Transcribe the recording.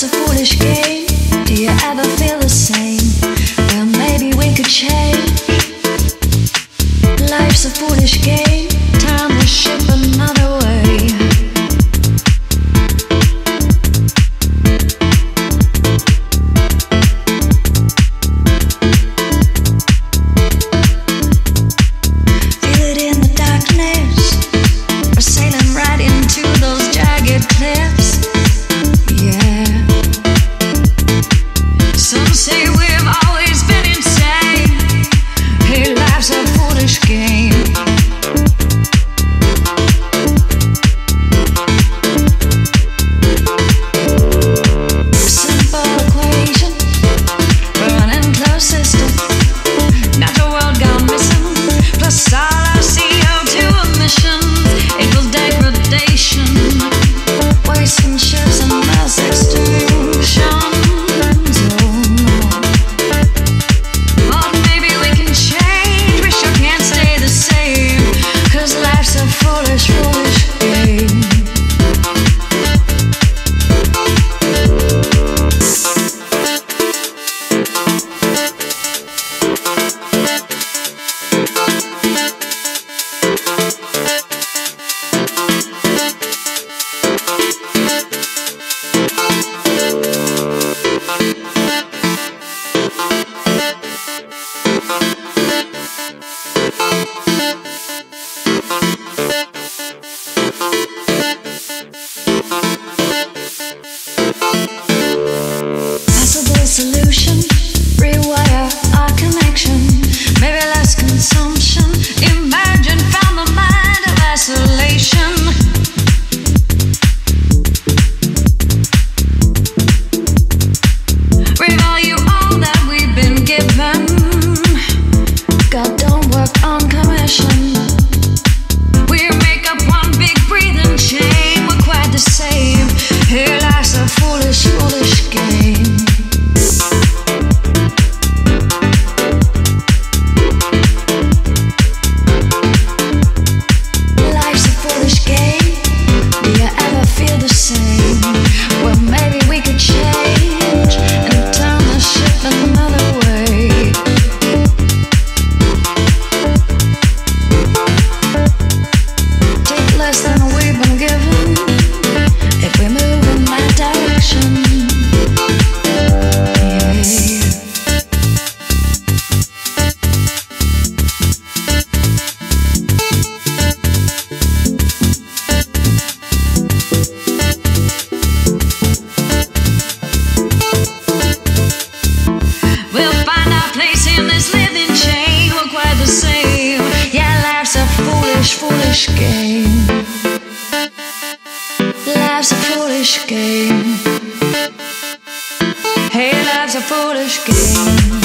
Life's a foolish game. Do you ever feel the same? Well, maybe we could change. Life's a foolish game. Turn the ship another way. Feel it in the darkness. We're sailing right into those jagged cliffs. Yeah. Some say we've always been insane. Hey, life's a foolish game. Simple equation, we're running close system. Natural world gone missing. Plus all our CO2 emissions equals degradation. Wasting ships and mass extinction. Foolish, foolish game. Solution, rewire our connection. Maybe less consumption. Imagine from the mind of isolation. Revalue all that we've been given. God don't work on commission. We make up one big breathing chain. We're quite the same. Here life's a foolish, foolish game. Foolish game. Life's a foolish game. Hey, life's a foolish game.